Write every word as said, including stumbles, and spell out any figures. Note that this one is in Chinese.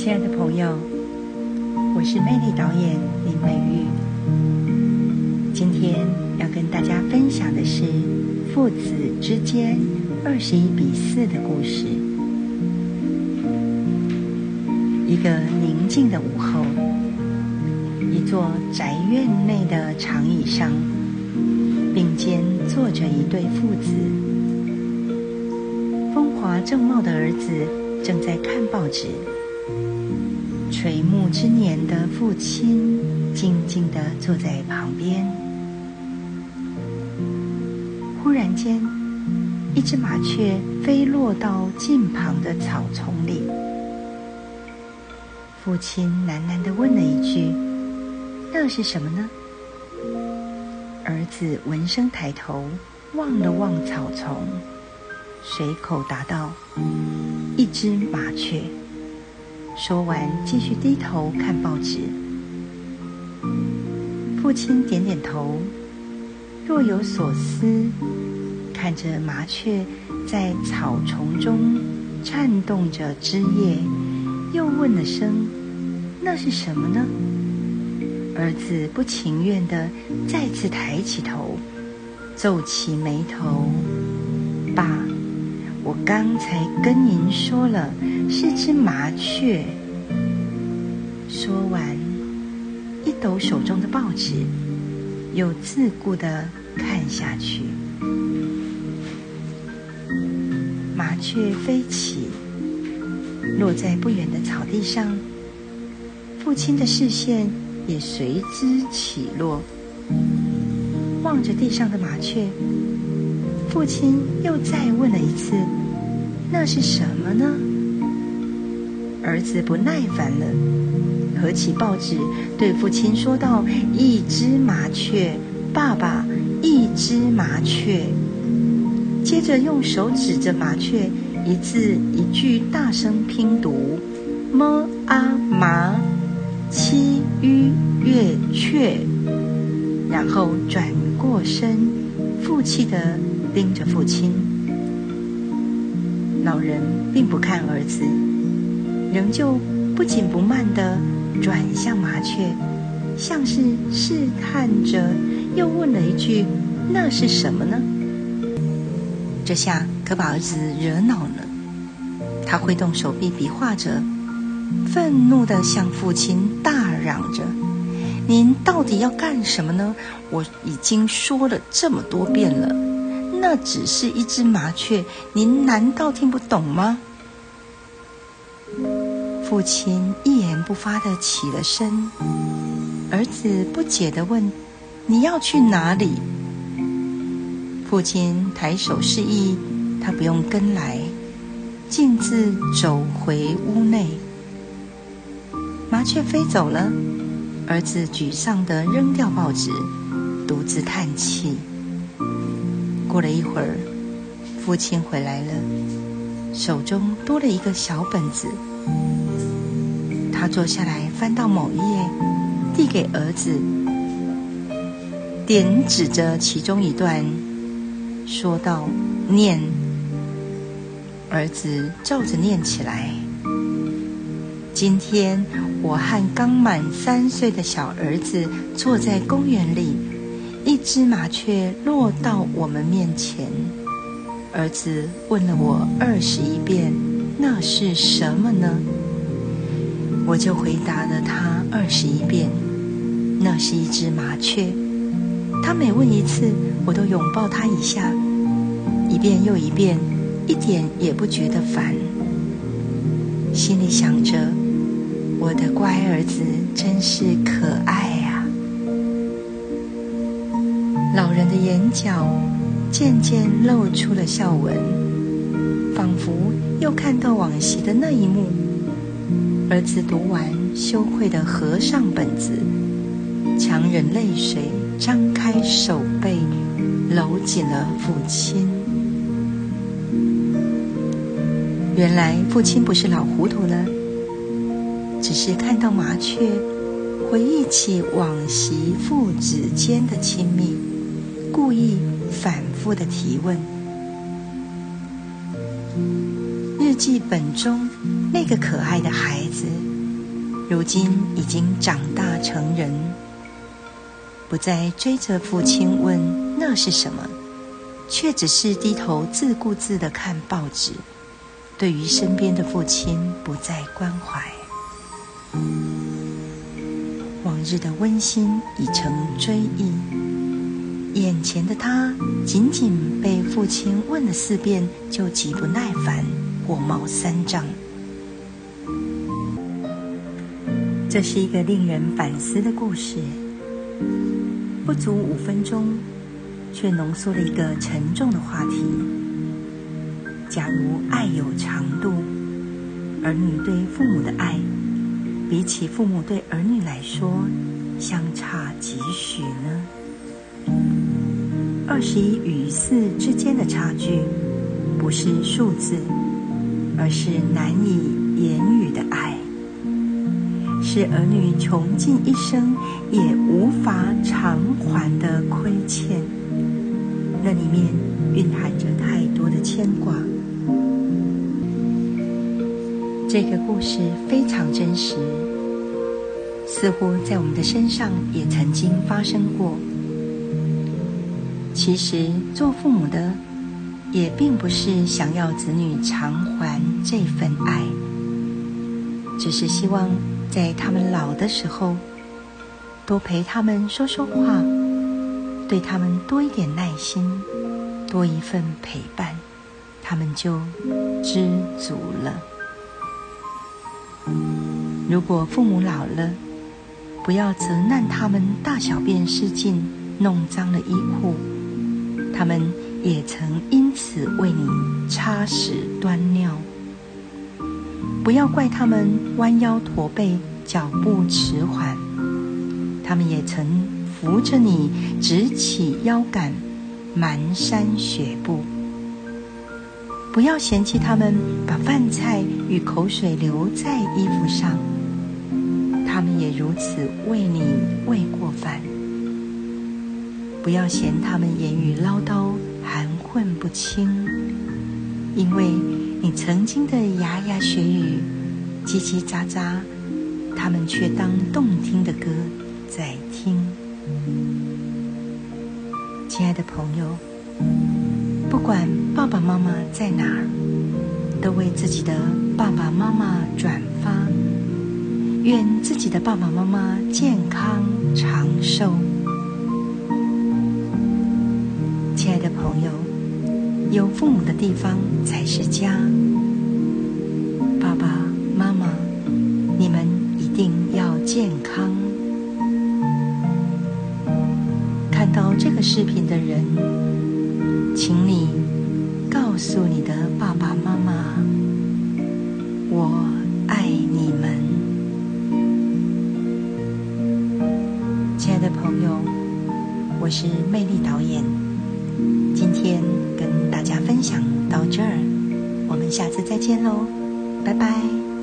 亲爱的朋友，我是魅力导演林美玉。今天要跟大家分享的是父子之间二十一比四的故事。一个宁静的午后，一座宅院内的长椅上，并肩坐着一对父子。风华正茂的儿子正在看报纸，垂暮之年的父亲静静地坐在旁边。忽然间，一只麻雀飞落到近旁的草丛里。父亲喃喃地问了一句：“那是什么呢？”儿子闻声抬头，望了望草丛，随口答道：“一只麻雀。”说完，继续低头看报纸。父亲点点头，若有所思，看着麻雀在草丛中颤动着枝叶，又问了声：“那是什么呢？”儿子不情愿地再次抬起头，皱起眉头：“爸，我刚才跟您说了，是只麻雀。”说完，一抖手中的报纸，又自顾地看下去。麻雀飞起，落在不远的草地上，父亲的视线也随之起落。望着地上的麻雀，父亲又再问了一次：“那是什么呢？”儿子不耐烦了，合起报纸对父亲说道：“一只麻雀，爸爸，一只麻雀。”接着用手指着麻雀，一字一句大声拼读：“么啊麻，七吁月雀。”然后转过身，负气地盯着父亲。老人并不看儿子，仍旧不紧不慢地转向麻雀，像是试探着，又问了一句：“那是什么呢？”这下可把儿子惹恼了，他挥动手臂比划着，愤怒地向父亲大嚷着：“您到底要干什么呢？我已经说了这么多遍了，那只是一只麻雀，您难道听不懂吗？”父亲一言不发地起了身。儿子不解地问：“你要去哪里？”父亲抬手示意他不用跟来，径自走回屋内。麻雀飞走了，儿子沮丧地扔掉报纸，独自叹气。过了一会儿，父亲回来了，手中多了一个小本子。他坐下来翻到某一页，递给儿子，点指着其中一段，说道：“念。”儿子照着念起来：“今天我和刚满三岁的小儿子坐在公园里，一只麻雀落到我们面前。儿子问了我二十一遍，那是什么呢？我就回答了他二十一遍，那是一只麻雀。他每问一次，我都拥抱他一下，一遍又一遍，一点也不觉得烦。心里想着，我的乖儿子真是可爱啊。”老人的眼角渐渐露出了笑纹，仿佛又看到往昔的那一幕。儿子读完，羞愧地合上本子，强忍泪水，张开手背，搂紧了父亲。原来父亲不是老糊涂了，只是看到麻雀，回忆起往昔父子间的亲密，故意反复地提问。日记本中那个可爱的孩子如今已经长大成人，不再追着父亲问那是什么，却只是低头自顾自地看报纸，对于身边的父亲不再关怀。往日的温馨已成追忆，眼前的他仅仅被父亲问了四遍，就极不耐烦，火冒三丈。这是一个令人反思的故事，不足五分钟，却浓缩了一个沉重的话题。假如爱有长度，儿女对父母的爱，比起父母对儿女来说，相差几许呢？二十一与四之间的差距，不是数字，而是难以言语的爱，是儿女穷尽一生也无法偿还的亏欠。那里面蕴含着太多的牵挂。这个故事非常真实，似乎在我们的身上也曾经发生过。其实做父母的也并不是想要子女偿还这份爱，只是希望在他们老的时候，多陪他们说说话，对他们多一点耐心，多一份陪伴，他们就知足了。如果父母老了，不要责难他们大小便失禁，弄脏了衣裤，他们也曾因此为你擦屎端尿。不要怪他们弯腰驼背，脚步迟缓，他们也曾扶着你直起腰杆，蹒跚学步。不要嫌弃他们把饭菜与口水留在衣服上，他们也如此为你喂过饭。不要嫌他们言语唠叨，含混不清，因为你曾经的牙牙学语，叽叽喳喳，他们却当动听的歌在听。亲爱的朋友，不管爸爸妈妈在哪儿，都为自己的爸爸妈妈转发，愿自己的爸爸妈妈健康长寿。亲爱的朋友，有父母的地方才是家。爸爸妈妈，你们一定要健康。看到这个视频的人，请你告诉你的爸爸妈妈，我爱你们。亲爱的朋友，我是魅力导演，今天跟大家分享到这儿，我们下次再见喽，拜拜。